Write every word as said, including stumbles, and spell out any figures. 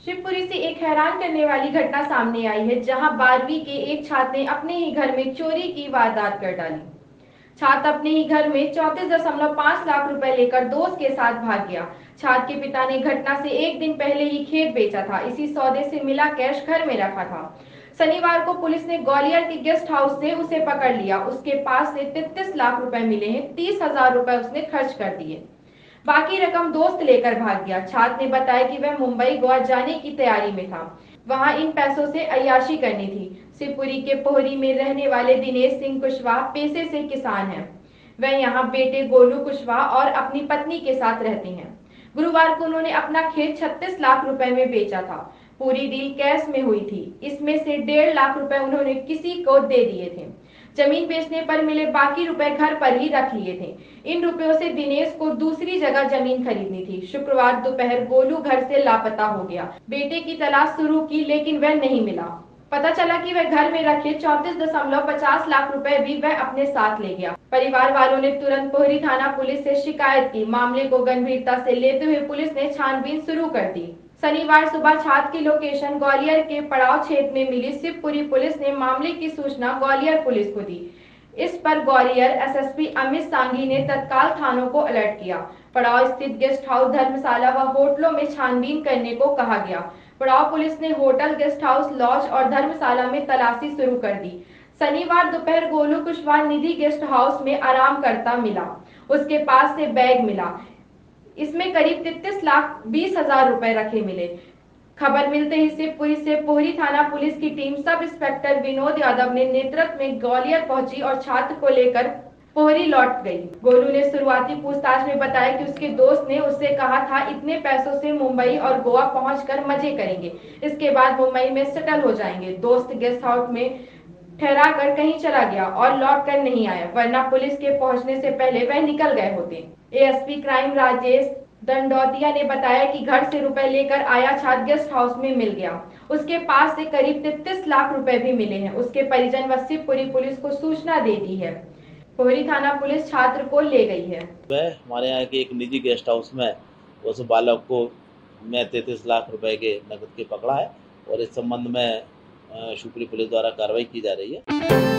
शिवपुरी से एक हैरान करने वाली घटना सामने आई है, जहां बारहवीं के एक छात्र ने अपने ही घर में चोरी की वारदात कर डाली। छात्र अपने ही घर में चौंतीस दशमलव पाँच लाख रुपए लेकर दोस्त के साथ भाग गया। छात्र के पिता ने घटना से एक दिन पहले ही खेत बेचा था। इसी सौदे से मिला कैश घर में रखा था। शनिवार को पुलिस ने ग्वालियर के गेस्ट हाउस से उसे पकड़ लिया। उसके पास से तैंतीस लाख रुपए मिले हैं। तीस हजार रुपए उसने खर्च कर दिए। बाकी रकम दोस्त लेकर भाग गया। छात्र ने बताया कि वह मुंबई गोवा जाने की तैयारी में था। वहां इन पैसों से अय्याशी करनी थी। शिवपुरी के पोहरी में रहने वाले दिनेश सिंह कुशवाहा पेशे से किसान हैं। वह यहाँ बेटे गोलू कुशवाहा और अपनी पत्नी के साथ रहते हैं। गुरुवार को उन्होंने अपना खेत छत्तीस लाख रुपए में बेचा था। पूरी डील कैश में हुई थी। इसमें से डेढ़ लाख रुपए उन्होंने किसी को दे दिए थे। जमीन बेचने पर मिले बाकी रुपए घर पर ही रख लिए थे। इन रुपयों से दिनेश को दूसरी जगह जमीन खरीदनी थी। शुक्रवार दोपहर गोलू घर से लापता हो गया। बेटे की तलाश शुरू की, लेकिन वह नहीं मिला। पता चला कि वह घर में रखे चौंतीस दशमलव पचास लाख रुपए भी वह अपने साथ ले गया। परिवार वालों ने तुरंत पोहरी थाना पुलिस से शिकायत की। मामले को गंभीरता से लेते हुए पुलिस ने छानबीन शुरू कर दी। शनिवार सुबह छात्र की लोकेशन ग्वालियर के पड़ाव क्षेत्र में मिली। शिवपुरी पुलिस ने मामले की सूचना ग्वालियर पुलिस को दी। इस पर ग्वालियर एसएसपी अमित सांघी ने तत्काल थानों को अलर्ट किया। पड़ाव स्थित गेस्ट हाउस, धर्मशाला व होटलों में छानबीन करने को कहा गया। पड़ाव पुलिस ने होटल, गेस्ट हाउस, लॉज और धर्मशाला में तलाशी शुरू कर दी। शनिवार दोपहर गोलू कुशवाहा निधि गेस्ट हाउस में आराम करता मिला। उसके पास से बैग मिला। इसमें करीब तैंतीस लाख बीस हजार रुपए रखे मिले। खबर मिलते ही शिवपुरी से पोहरी थाना पुलिस की team sub inspector Vinod Yadav ने नेतृत्व में ग्वालियर पहुंची और छात्र को लेकर पोहरी लौट गई। गोलू ने शुरुआती पूछताछ में बताया कि उसके दोस्त ने उससे कहा था इतने पैसों से मुंबई और गोवा पहुंचकर मजे करेंगे, इसके बाद मुंबई में सेटल हो जाएंगे। दोस्त गेस्ट हाउस में ठहरा कर कहीं चला गया और लौट कर नहीं आया, वरना पुलिस के पहुंचने से पहले वह निकल गए होते। एएसपी क्राइम राजेश दंडौतिया ने बताया कि घर से रुपए लेकर आया छात्र गेस्ट हाउस में मिल गया। उसके पास से करीब तैंतीस लाख रुपए भी मिले हैं। उसके परिजन व शिवपुरी पुलिस को सूचना दे दी है। पोहरी थाना पुलिस छात्र को ले गई है। वह हमारे यहाँ के एक निजी गेस्ट हाउस में उस बालक को मैं तैंतीस लाख रुपए के नकद के पकड़ा है और इस संबंध में शिवपुरी पुलिस द्वारा कार्रवाई की जा रही है।